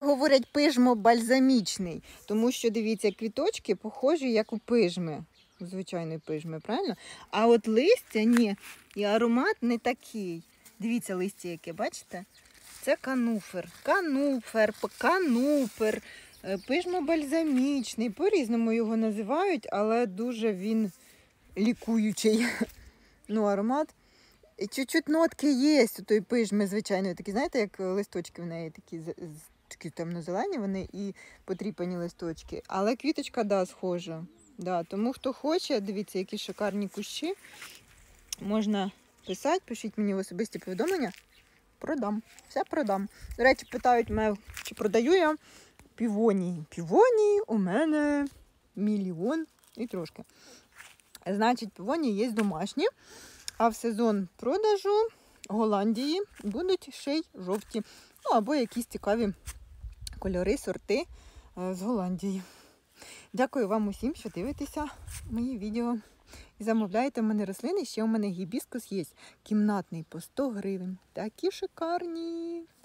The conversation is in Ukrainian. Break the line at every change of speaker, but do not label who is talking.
говорять пижмо-бальзамічний, тому що, дивіться, квіточки похожі, як у пижми, у звичайної пижми, правильно? А от листя, ні, і аромат не такий. Дивіться, листя яке, бачите? Це кануфер, канупер, пижмо-бальзамічний, по-різному його називають, але дуже він лікуючий. Ну, аромат. І чуть-чуть нотки є у тої пижми, звичайно, такі, знаєте, як листочки в неї такі темно-зелені вони і потріпані листочки. Але квіточка, да, схожа. Да, тому хто хоче, дивіться, які шикарні кущі. Можна писати, пишіть мені в особисті повідомлення. Продам. Все продам. До речі, питають мене, чи продаю я півонії. Півонії у мене 1 мільйон і трошки. Значить, півонії є домашні. А в сезон продажу Голландії будуть ще й жовті. Ну, або якісь цікаві кольори, сорти з Голландії. Дякую вам усім, що дивитеся мої відео. І замовляєте в мене рослини. Ще у мене гібіскус є кімнатний по 100 гривень. Такі шикарні.